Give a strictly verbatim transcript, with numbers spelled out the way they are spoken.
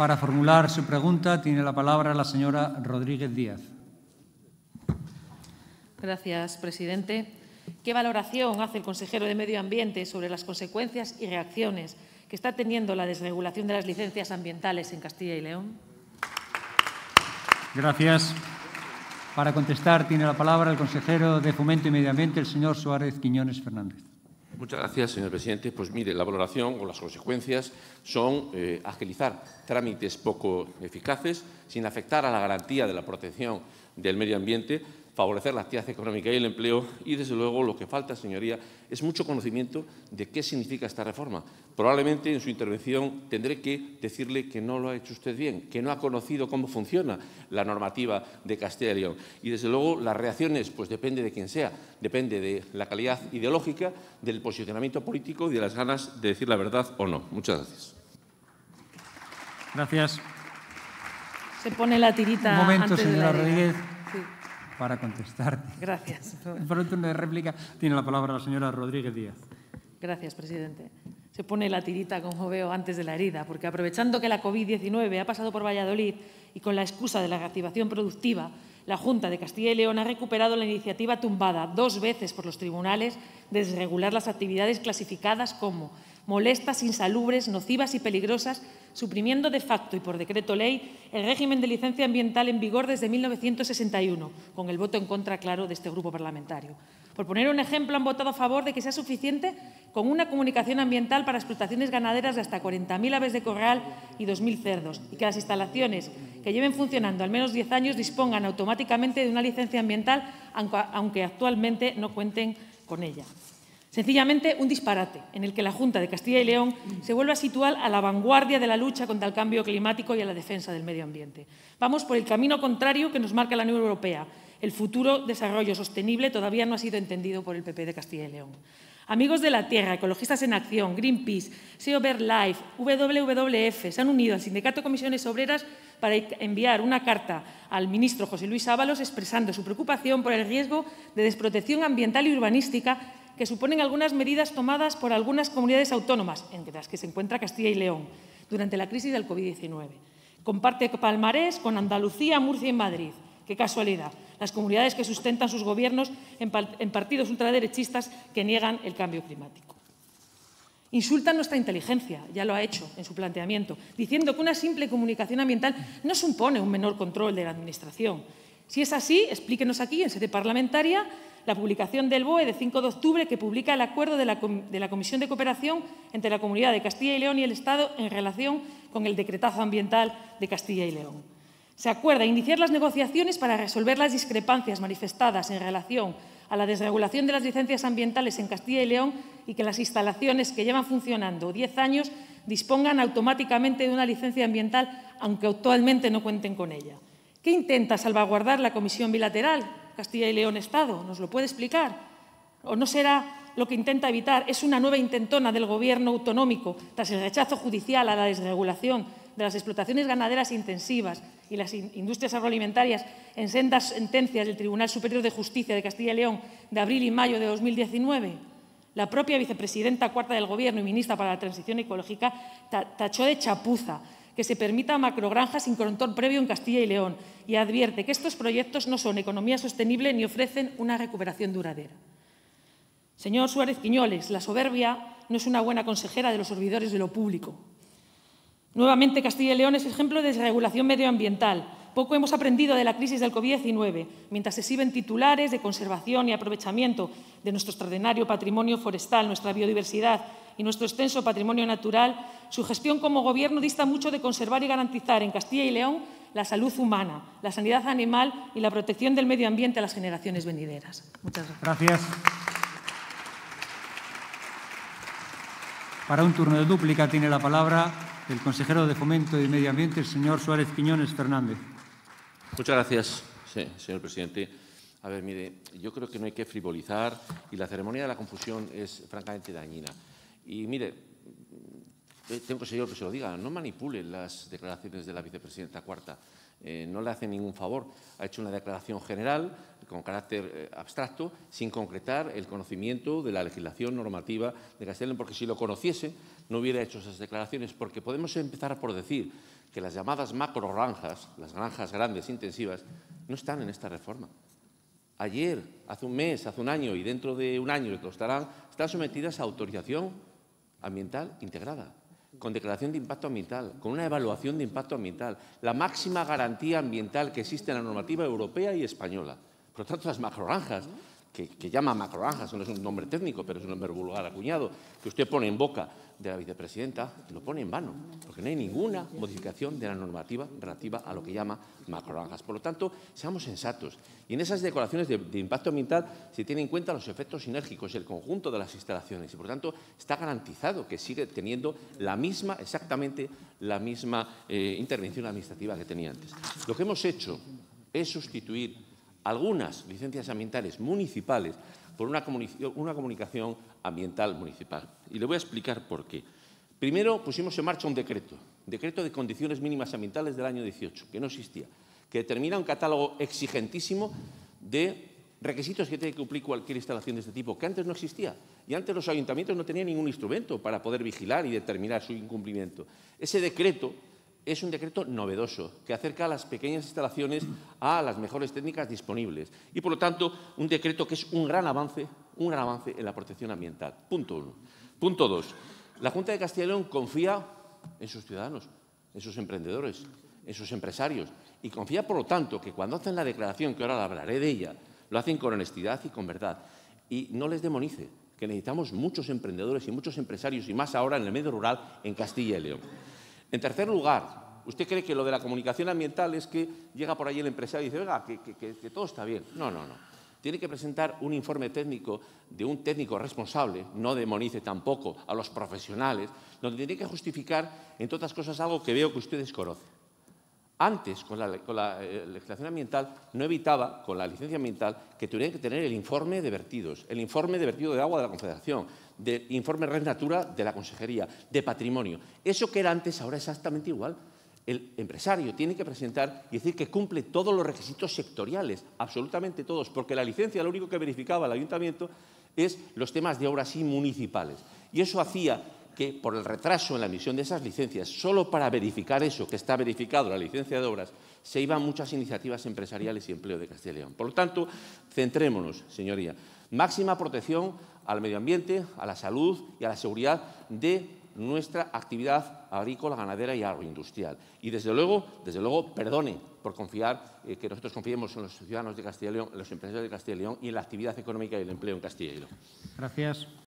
Para formular su pregunta tiene la palabra la señora Rodríguez Díaz. Gracias, presidente. ¿Qué valoración hace el consejero de Medio Ambiente sobre las consecuencias y reacciones que está teniendo la desregulación de las licencias ambientales en Castilla y León? Gracias. Para contestar tiene la palabra el consejero de Fomento y Medio Ambiente, el señor Suárez Quiñones Fernández. Muchas gracias, señor presidente. Pues mire, la valoración o las consecuencias son eh, agilizar trámites poco eficaces sin afectar a la garantía de la protección del medio ambiente, favorecer la actividad económica y el empleo y, desde luego, lo que falta, señoría, es mucho conocimiento de qué significa esta reforma. Probablemente en su intervención tendré que decirle que no lo ha hecho usted bien, que no ha conocido cómo funciona la normativa de Castilla y León. Y, desde luego, las reacciones, pues depende de quién sea, depende de la calidad ideológica, del posicionamiento político y de las ganas de decir la verdad o no. Muchas gracias. Gracias. Se pone la tirita. Un momento, antes señora de la Rodríguez. Sí. Para contestar. Gracias. Por un turno de réplica tiene la palabra la señora Rodríguez Díaz. Gracias, presidente. Se pone la tirita, como veo, antes de la herida, porque aprovechando que la COVID diecinueve ha pasado por Valladolid y con la excusa de la reactivación productiva, la Junta de Castilla y León ha recuperado la iniciativa tumbada dos veces por los tribunales de desregular las actividades clasificadas como molestas, insalubres, nocivas y peligrosas, suprimiendo de facto y por decreto ley el régimen de licencia ambiental en vigor desde mil novecientos sesenta y uno, con el voto en contra, claro, de este grupo parlamentario. Por poner un ejemplo, han votado a favor de que sea suficiente con una comunicación ambiental para explotaciones ganaderas de hasta cuarenta mil aves de corral y dos mil cerdos y que las instalaciones que lleven funcionando al menos diez años dispongan automáticamente de una licencia ambiental, aunque actualmente no cuenten con ella. Sencillamente, un disparate en el que la Junta de Castilla y León se vuelve a situar a la vanguardia de la lucha contra el cambio climático y a la defensa del medio ambiente. Vamos por el camino contrario que nos marca la Unión Europea. El futuro desarrollo sostenible todavía no ha sido entendido por el P P de Castilla y León. Amigos de la Tierra, Ecologistas en Acción, Greenpeace, SEO BirdLife, W W F se han unido al Sindicato Comisiones Obreras para enviar una carta al ministro José Luis Ábalos expresando su preocupación por el riesgo de desprotección ambiental y urbanística que suponen algunas medidas tomadas por algunas comunidades autónomas, entre las que se encuentra Castilla y León, durante la crisis del COVID diecinueve. Comparte palmarés con Andalucía, Murcia y Madrid. ¡Qué casualidad! Las comunidades que sustentan sus gobiernos en, en partidos ultraderechistas que niegan el cambio climático. Insultan nuestra inteligencia, ya lo ha hecho en su planteamiento, diciendo que una simple comunicación ambiental no supone un menor control de la Administración. Si es así, explíquenos aquí, en sede parlamentaria, la publicación del B O E de cinco de octubre que publica el acuerdo de la, de la Comisión de Cooperación entre la Comunidad de Castilla y León y el Estado en relación con el decretazo ambiental de Castilla y León. Se acuerda iniciar las negociaciones para resolver las discrepancias manifestadas en relación a la desregulación de las licencias ambientales en Castilla y León y que las instalaciones que llevan funcionando diez años dispongan automáticamente de una licencia ambiental, aunque actualmente no cuenten con ella. ¿Qué intenta salvaguardar la Comisión Bilateral Castilla y León-Estado? ¿Nos lo puede explicar? ¿O no será lo que intenta evitar? ¿Es una nueva intentona del Gobierno autonómico tras el rechazo judicial a la desregulación de las explotaciones ganaderas intensivas y las industrias agroalimentarias en sendas sentencias del Tribunal Superior de Justicia de Castilla y León de abril y mayo de dos mil diecinueve? La propia vicepresidenta cuarta del Gobierno y ministra para la Transición Ecológica tachó de chapuza que se permita macrogranjas sin control previo en Castilla y León y advierte que estos proyectos no son economía sostenible ni ofrecen una recuperación duradera. Señor Suárez Quiñones, la soberbia no es una buena consejera de los servidores de lo público. Nuevamente, Castilla y León es ejemplo de desregulación medioambiental. Poco hemos aprendido de la crisis del COVID diecinueve, mientras se exhiben titulares de conservación y aprovechamiento de nuestro extraordinario patrimonio forestal, nuestra biodiversidad y nuestro extenso patrimonio natural. Su gestión como Gobierno dista mucho de conservar y garantizar en Castilla y León la salud humana, la sanidad animal y la protección del medio ambiente a las generaciones venideras. Muchas gracias. Gracias. Para un turno de dúplica tiene la palabra el consejero de Fomento y Medio Ambiente, el señor Suárez Quiñones Fernández. Muchas gracias, sí, señor presidente. A ver, mire, yo creo que no hay que frivolizar y la ceremonia de la confusión es francamente dañina. Y mire, eh, tengo, señor, que se lo diga, no manipule las declaraciones de la vicepresidenta cuarta. Eh, no le hace ningún favor. Ha hecho una declaración general con carácter eh, abstracto, sin concretar el conocimiento de la legislación normativa de Castilla y León, porque si lo conociese no hubiera hecho esas declaraciones, porque podemos empezar por decir que las llamadas macrogranjas, las granjas grandes intensivas, no están en esta reforma. Ayer, hace un mes, hace un año y dentro de un año lo estarán, están sometidas a autorización ambiental integrada, con declaración de impacto ambiental, con una evaluación de impacto ambiental, la máxima garantía ambiental que existe en la normativa europea y española. Por lo tanto, las macrogranjas, que, que llama macrogranjas, no es un nombre técnico, pero es un nombre vulgar acuñado, que usted pone en boca de la vicepresidenta, lo pone en vano, porque no hay ninguna modificación de la normativa relativa a lo que llama macrogranjas. Por lo tanto, seamos sensatos. Y en esas declaraciones de, de impacto ambiental se tienen en cuenta los efectos sinérgicos, el conjunto de las instalaciones, y por lo tanto está garantizado que sigue teniendo la misma, exactamente la misma eh, intervención administrativa que tenía antes. Lo que hemos hecho es sustituir algunas licencias ambientales municipales por una, una comunicación ambiental municipal. Y le voy a explicar por qué. Primero, pusimos en marcha un decreto, decreto de condiciones mínimas ambientales del año dieciocho, que no existía, que determina un catálogo exigentísimo de requisitos que tiene que cumplir cualquier instalación de este tipo, que antes no existía. Y antes los ayuntamientos no tenían ningún instrumento para poder vigilar y determinar su incumplimiento. Ese decreto es un decreto novedoso que acerca a las pequeñas instalaciones a las mejores técnicas disponibles y, por lo tanto, un decreto que es un gran avance, un gran avance en la protección ambiental. Punto uno. Punto dos. La Junta de Castilla y León confía en sus ciudadanos, en sus emprendedores, en sus empresarios y confía, por lo tanto, que cuando hacen la declaración, que ahora hablaré de ella, lo hacen con honestidad y con verdad. Y no les demonice, que necesitamos muchos emprendedores y muchos empresarios, y más ahora en el medio rural en Castilla y León. En tercer lugar, ¿usted cree que lo de la comunicación ambiental es que llega por ahí el empresario y dice, oiga, que, que, que, que todo está bien? No, no, no. Tiene que presentar un informe técnico de un técnico responsable, no demonice tampoco a los profesionales, donde tiene que justificar, entre otras cosas, algo que veo que usted desconoce. Antes, con la, con la eh, legislación ambiental, no evitaba, con la licencia ambiental, que tuviera que tener el informe de vertidos, el informe de vertido de agua de la Confederación, del informe Red Natura de la Consejería, de Patrimonio. Eso que era antes, ahora es exactamente igual. El empresario tiene que presentar y decir que cumple todos los requisitos sectoriales, absolutamente todos, porque la licencia lo único que verificaba el ayuntamiento es los temas de obras y municipales. Y eso hacía que, por el retraso en la emisión de esas licencias, solo para verificar eso, que está verificado la licencia de obras, se iban muchas iniciativas empresariales y empleo de Castilla y León. Por lo tanto, centrémonos, señoría. Máxima protección al medio ambiente, a la salud y a la seguridad de nuestra actividad agrícola, ganadera y agroindustrial. Y, desde luego, desde luego, perdone por confiar, eh, que nosotros confiemos en los ciudadanos de Castilla y León, en los empresarios de Castilla y León y en la actividad económica y el empleo en Castilla y León. Gracias.